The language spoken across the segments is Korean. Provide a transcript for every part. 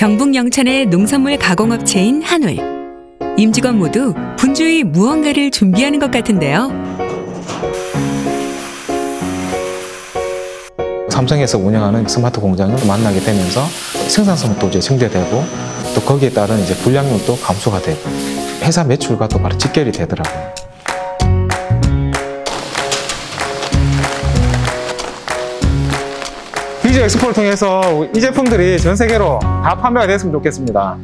경북 영천의 농산물 가공업체인 한울. 임직원 모두 분주히 무언가를 준비하는 것 같은데요. 삼성에서 운영하는 스마트 공장을 만나게 되면서 생산성도 이제 증대되고 또 거기에 따른 이제 불량률도 감소가 되고 회사 매출과 또 바로 직결이 되더라고요. 비즈 엑스포를 통해서 이 제품들이 전 세계로 다 판매가 됐으면 좋겠습니다.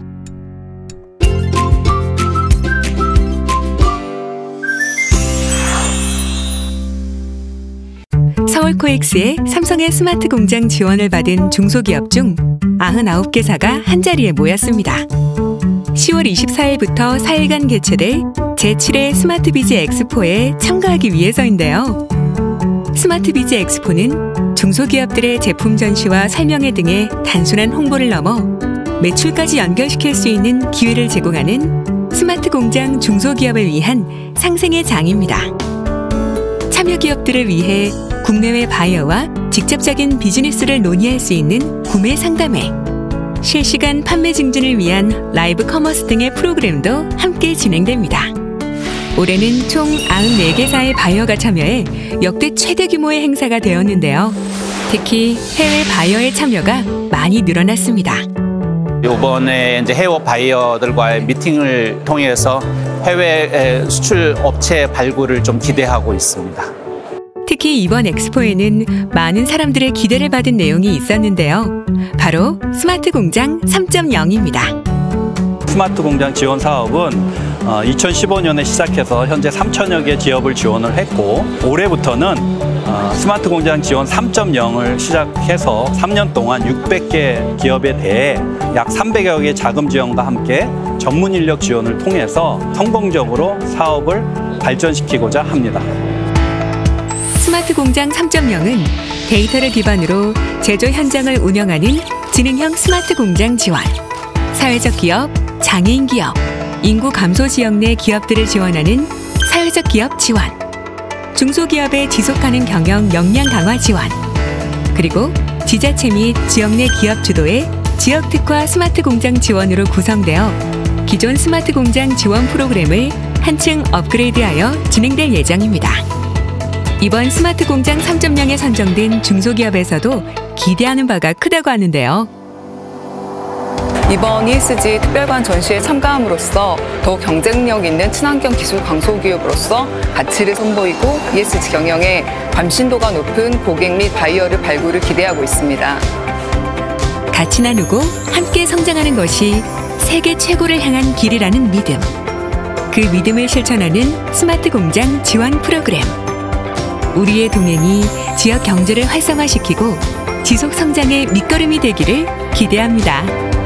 서울코엑스의 삼성의 스마트 공장 지원을 받은 중소기업 중 99개사가 한자리에 모였습니다. 10월 24일부터 4일간 개최될 제7회 스마트 비즈 엑스포에 참가하기 위해서인데요. 스마트 비즈 엑스포는 중소기업들의 제품 전시와 설명회 등의 단순한 홍보를 넘어 매출까지 연결시킬 수 있는 기회를 제공하는 스마트 공장 중소기업을 위한 상생의 장입니다. 참여 기업들을 위해 국내외 바이어와 직접적인 비즈니스를 논의할 수 있는 구매 상담회, 실시간 판매 증진을 위한 라이브 커머스 등의 프로그램도 함께 진행됩니다. 올해는 총 94개사의 바이어가 참여해 역대 최대 규모의 행사가 되었는데요. 특히 해외 바이어의 참여가 많이 늘어났습니다. 이번에 이제 해외 바이어들과의 미팅을 통해서 해외 수출 업체 발굴을 좀 기대하고 있습니다. 특히 이번 엑스포에는 많은 사람들의 기대를 받은 내용이 있었는데요. 바로 스마트 공장 3.0입니다. 스마트 공장 지원 사업은 2015년에 시작해서 현재 3천여 개 기업을 지원을 했고 올해부터는 스마트 공장 지원 3.0을 시작해서 3년 동안 600개 기업에 대해 약 300여 개 자금 지원과 함께 전문 인력 지원을 통해서 성공적으로 사업을 발전시키고자 합니다. 스마트 공장 3.0은 데이터를 기반으로 제조 현장을 운영하는 지능형 스마트 공장 지원, 사회적 기업, 장애인 기업, 인구 감소 지역 내 기업들을 지원하는 사회적 기업 지원, 중소기업의 지속가능 경영 역량 강화 지원, 그리고 지자체 및 지역 내 기업 주도의 지역 특화 스마트 공장 지원으로 구성되어 기존 스마트 공장 지원 프로그램을 한층 업그레이드하여 진행될 예정입니다. 이번 스마트 공장 3.0에 선정된 중소기업에서도 기대하는 바가 크다고 하는데요. 이번 ESG 특별관 전시에 참가함으로써 더욱 경쟁력 있는 친환경 기술 강소기업으로서 가치를 선보이고 ESG 경영에 관심도가 높은 고객 및 바이어를 발굴을 기대하고 있습니다. 같이 나누고 함께 성장하는 것이 세계 최고를 향한 길이라는 믿음. 그 믿음을 실천하는 스마트 공장 지원 프로그램. 우리의 동행이 지역 경제를 활성화시키고 지속 성장의 밑거름이 되기를 기대합니다.